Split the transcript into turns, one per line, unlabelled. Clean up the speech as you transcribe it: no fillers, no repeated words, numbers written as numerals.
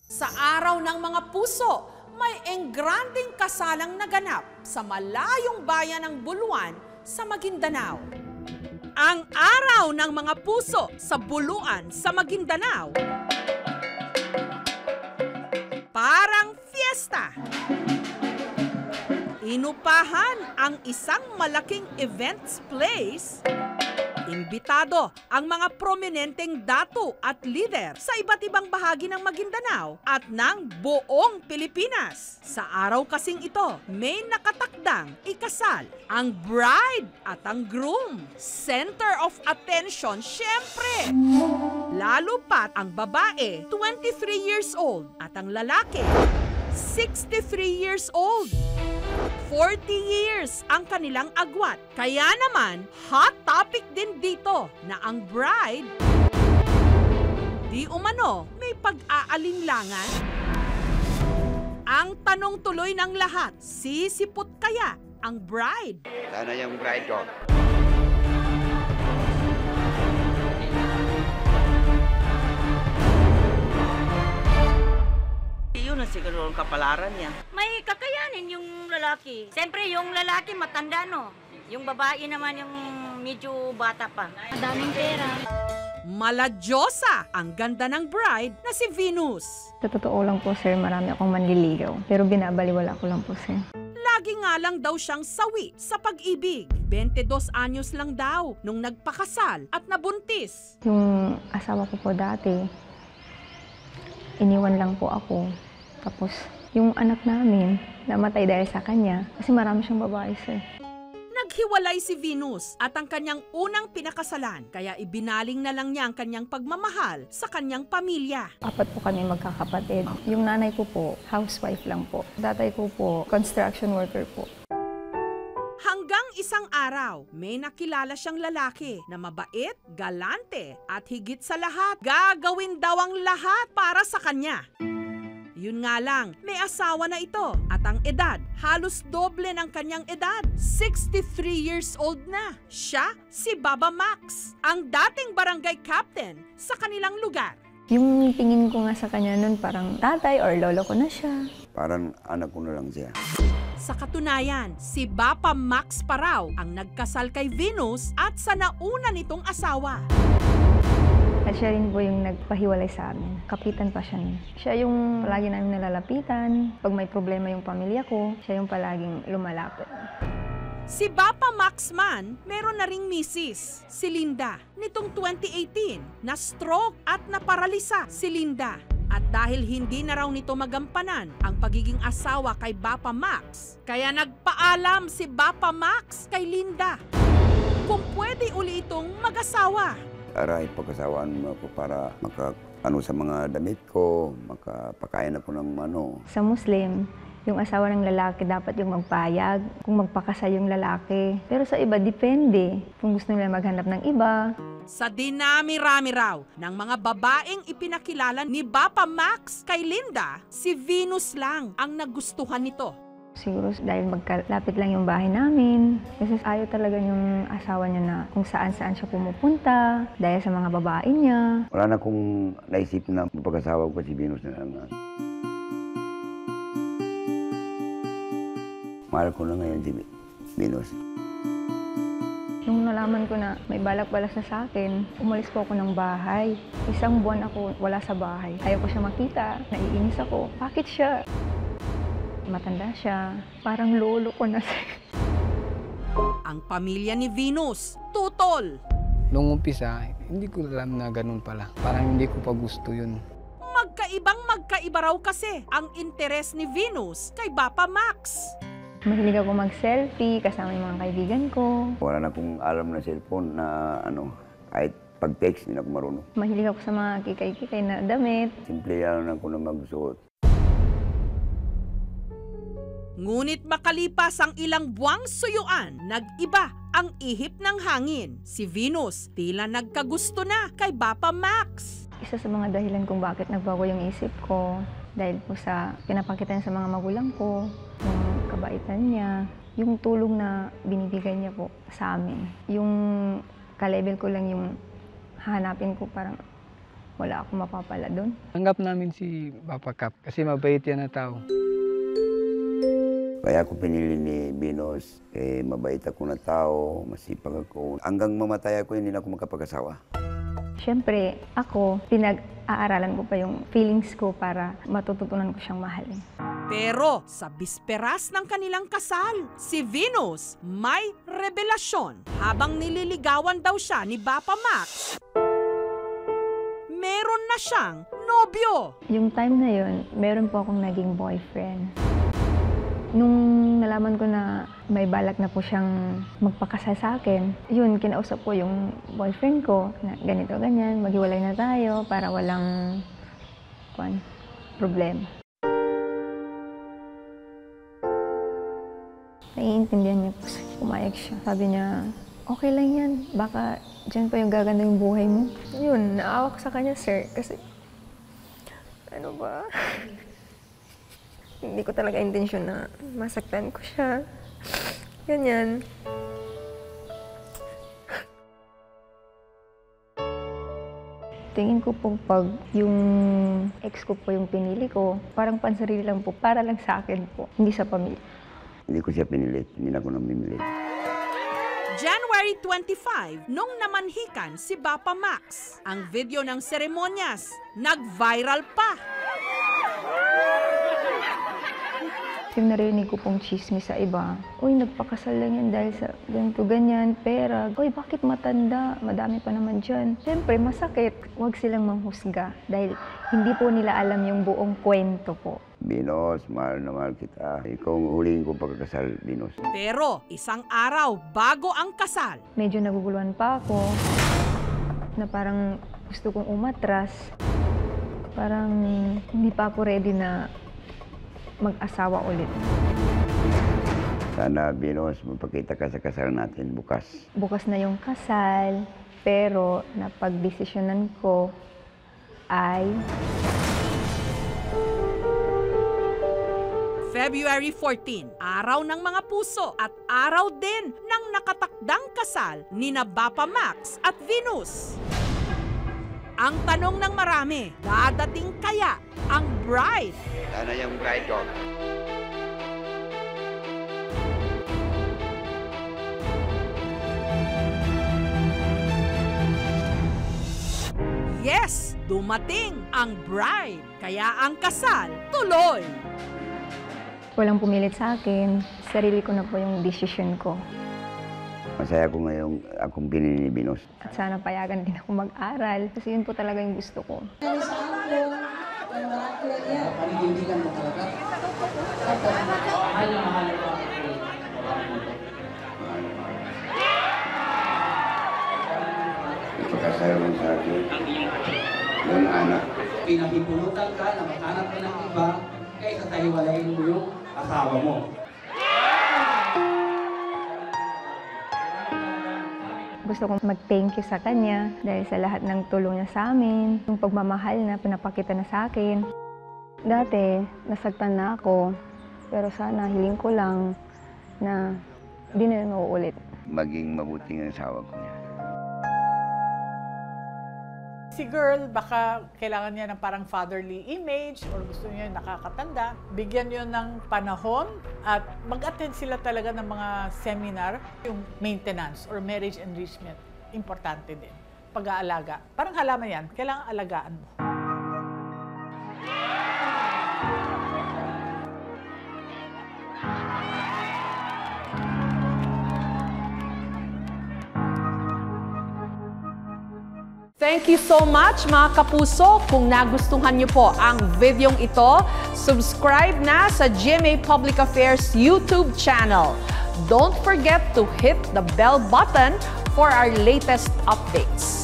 Sa araw ng mga puso, may engranding kasalang naganap sa malayong bayan ng Buluan sa Maguindanao. Ang araw ng mga puso sa Buluan sa Maguindanao, parang fiesta. Inupahan ang isang malaking events place. Imbitado ang mga prominenteng datu at lider sa iba't ibang bahagi ng Maguindanao at ng buong Pilipinas. Sa araw kasing ito, may nakatakdang ikasal ang bride at ang groom. Center of attention, syempre. Lalo pat ang babae, 23 years old, at ang lalaki, 63 years old. 40 years ang kanilang agwat. Kaya naman, hot topic din dito na ang bride, di umano, may pag-aalinlangan. Ang tanong tuloy ng lahat, sisipot kaya ang bride?
Sana yung bride ko.
Yun ang siguro ang kapalaran niya.
May kakayanin yung lalaki. Siyempre, yung lalaki matanda, no? Yung babae naman yung medyo bata pa. Madaming pera.
Maladyosa ang ganda ng bride na si Venus.
Sa totoo lang po, sir, marami akong manliligaw. Pero binabaliwala ko lang po, sir.
Lagi nga lang daw siyang sawi sa pag-ibig. 22 anyos lang daw nung nagpakasal at nabuntis.
Yung asawa ko po dati, iniwan lang po ako. Tapos, yung anak namin, namatay dahil sa kanya. Kasi marami siyang babae, sir.
Naghiwalay si Venus at ang kanyang unang pinakasalan. Kaya ibinaling na lang niya ang kanyang pagmamahal sa kanyang pamilya.
4 po kami magkakapatid. Yung nanay ko po, housewife lang po. Tatay ko po, construction worker po.
Hanggang isang araw, may nakilala siyang lalaki na mabait, galante, at higit sa lahat, gagawin daw ang lahat para sa kanya. Yun nga lang, may asawa na ito at ang edad, halos doble ng kanyang edad. 63 years old na. Siya, si Bapa Maxx, ang dating barangay captain sa kanilang lugar.
Yung tingin ko nga sa kanya nun, parang tatay or lolo ko na siya.
Parang anak ko na lang siya.
Sa katunayan, si Bapa Maxx pa raw ang nagkasal kay Venus at sa nauna nitong asawa.
At siya rin po yung nagpahiwalay sa amin. Kapitan pa siya nun. Siya yung palagi namin nalalapitan. Pag may problema yung pamilya ko, siya yung palaging lumalapit.
Si Bapa Maxx man, meron na ring misis, si Linda. Nitong 2018, na-stroke at naparalisa si Linda. At dahil hindi na raw nito magampanan ang pagiging asawa kay Bapa Maxx, kaya nagpaalam si Bapa Maxx kay Linda kung pwede uli itong mag-asawa.
Aray, pagkasawaan mo ako para sa mga damit ko, makapakain ako ng
Sa Muslim, yung asawa ng lalaki dapat yung magpayag kung magpakasal yung lalaki. Pero sa iba, depende kung gusto nila maghanap ng iba.
Sa dinami-rami raw ng mga babaeng ipinakilala ni Bapa Maxx kay Linda, si Venus lang ang nagustuhan nito.
Siguro dahil magkalapit lang yung bahay namin. Kasi ayaw talaga yung asawa niya na kung saan-saan siya pumupunta dahil sa mga babae niya.
Wala na akong naisip na pagkasawa ko si Venus na lang. Mahal ko na ngayon si Venus.
Nung nalaman ko na may balak-balak sa akin, umalis po ako ng bahay. 1 buwan ako wala sa bahay. Ayaw ko siya makita, naiinis ako. Bakit siya? Matanda siya, parang lolo ko na siya.
Ang pamilya ni Venus, tutol.
Noong umpisa, hindi ko alam na ganun pala. Parang hindi ko pa gusto yun.
Magkaiba raw kasi ang interes ni Venus kay Bapa Maxx.
Mahilig ako mag-selfie kasama yung mga kaibigan ko.
Wala na akong alam na cellphone na kahit pag-text, hindi na ako marunong.
Mahilig ako sa mga kikay-kikay na damit.
Simple yan ako na magsuot.
Ngunit makalipas ang ilang buwang suyuan, nag-iba ang ihip ng hangin. Si Venus tila nagkagusto na kay Bapa Maxx.
Isa sa mga dahilan kung bakit nagbago yung isip ko, dahil po sa pinapakita niya sa mga magulang ko, yung kabaitan niya, yung tulong na binibigay niya po sa amin. Yung ka-level ko lang yung hahanapin ko, parang wala akong mapapala doon.
Tanggap namin si Bapa Kap kasi mabait yan na tao.
Kaya ako pinili ni Binos, mabait ako na tao, masipag ako. Hanggang mamatay ako, hindi na ako makapag-asawa.
Siyempre, ako, pinag-aaralan ko pa yung feelings ko para matututunan ko siyang mahalin.
Pero sa bisperas ng kanilang kasal, si Venus may revelasyon. Habang nililigawan daw siya ni Bapa Maxx, meron na siyang nobyo.
Yung time na yun, meron po akong naging boyfriend. Nung nalaman ko na may balak na po siyang magpakasal sa akin, yun, kinausap ko yung boyfriend ko na ganito, ganyan, maghiwalay na tayo para walang problema. Naiintindihan niya po, pumayag siya. Sabi niya, okay lang yan, baka dyan pa yung gaganda yung buhay mo. Yun, naawa ko sa kanya, sir, kasi ano ba? Hindi ko talaga intensyon na masaktan ko siya. Ganyan. Tingin ko po pag yung ex ko po yung pinili ko, parang pansarili lang po, para lang sa akin po, hindi sa pamilya.
Hindi ko siya pinilit, hindi na ako namimilit.
January 25, nung namanhikan si Bapa Maxx, ang video ng seremonyas nag-viral pa.
Yung narinig ko pong chismis sa iba, uy, nagpakasal lang yan dahil sa ganito, ganyan, pera. Uy, bakit matanda? Madami pa naman dyan. Siyempre, masakit. Huwag silang manghusga dahil hindi po nila alam yung buong kwento po.
Binos, mahal na mahal kita. Ikaw ang huling kong pagkakasal, Binos.
Pero isang araw bago ang kasal,
Medyo naguguluhan pa ako na parang gusto kong umatras. Parang hindi pa ako ready na mag-asawa ulit.
Sana, Binos, magpakita ka sa kasal natin bukas.
Bukas na yung kasal, pero napagdesisyonan ko ay
February 14, araw ng mga puso at araw din ng nakatakdang kasal ni na Bapa Maxx at Venus. Ang tanong ng marami, dadating kaya ang bride?
Sana yung bride ko.
Yes, dumating ang bride. Kaya ang kasal tuloy.
walang pumilit sa akin. Sarili ko na po yung decision ko.
Masaya ko ngayong akong pinili ni Binos.
At sana payagan din ako mag-aral kasi yun po talaga yung gusto ko.
Paninindigan mo talaga. Mahal na mahal ko ako.
Ipagkasal mo sa akin yung anak.
Pinahipulutan ka na maghanap ka ng iba kaysa tahiwalayin mo yung asawa mo.
Gusto kong mag-thank you sa kanya dahil sa lahat ng tulong niya sa amin, yung pagmamahal na pinapakita na sa akin. Dati, nasagtan na ako, pero sana hiling ko lang na di na yun mauulit.
Maging mabuting asawa ko niya.
Si girl, baka kailangan niya ng parang fatherly image or gusto niya nakakatanda. Bigyan niyo ng panahon at mag-attend sila talaga ng mga seminar. Yung maintenance or marriage enrichment, importante din. Pag-aalaga. Parang halaman yan, kailangan alagaan mo.
Thank you so much mga kapuso. Kung nagustuhan niyo po ang videong ito, subscribe na sa GMA Public Affairs YouTube channel. Don't forget to hit the bell button for our latest updates.